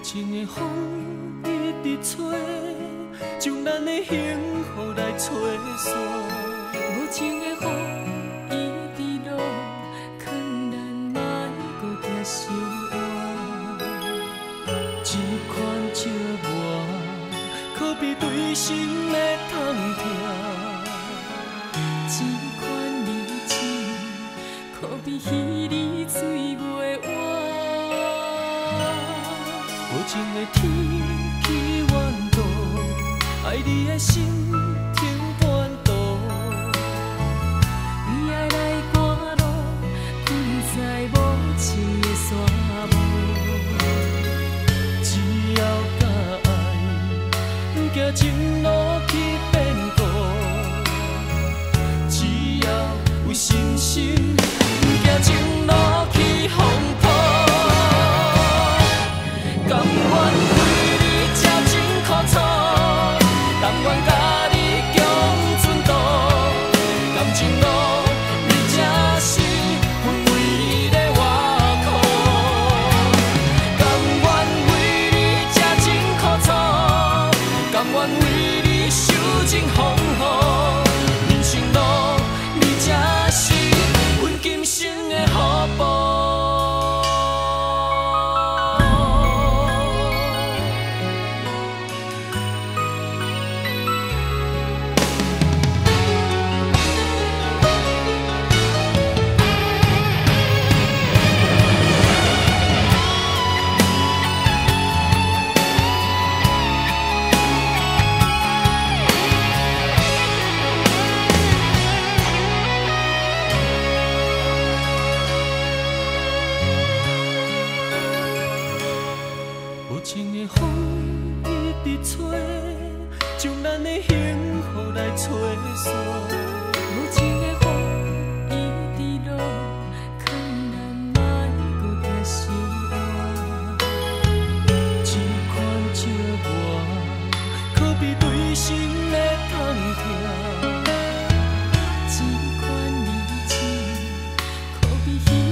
情的风一直吹，将咱的幸福来吹散。 无情的风一直落，劝咱莫搁行相换。 这款寂寞，可比对心的痛痛。 这款离情，可比彼离水袂换。 无情的天气怨妒，爱你的心停半途。 你爱来赶路，困在无情的沙漠。 只要甲爱，行情路去变故。只要有信心，行情路去风波。甘愿为你吃真苦楚，但愿甲你共存渡。感情路，你才是阮唯一的依靠。甘愿为你吃真苦楚，甘愿为你受尽风雨。人生路，你才是阮今生的好报。无情的风一直吹，将咱的幸福来吹散。 无情的风一直落，劝咱莫搁行相换。 这款寂寞，可比对心的痛痛。 这款离情，可比彼